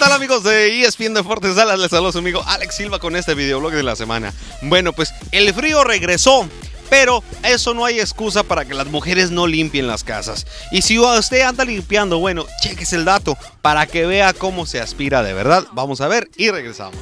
tal, amigos de ESPN Deportes Dallas? Les saluda su amigo Alex Silva con este videoblog de la semana. Bueno, pues el frío regresó, pero eso no hay excusa para que las mujeres no limpien las casas. Y si usted anda limpiando, bueno, cheques el dato para que vea cómo se aspira de verdad. Vamos a ver y regresamos.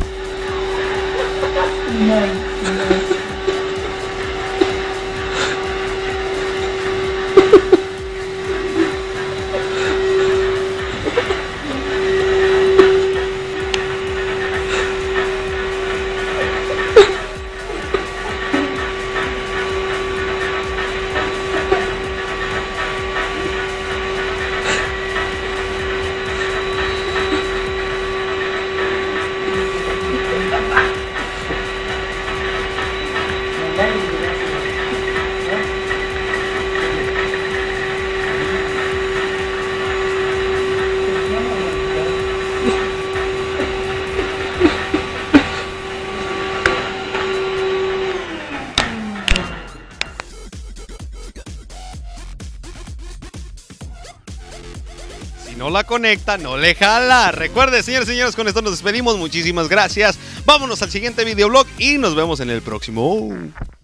Si no la conecta, no le jala. Recuerde, señores y señores, con esto nos despedimos. Muchísimas gracias. Vámonos al siguiente videoblog y nos vemos en el próximo.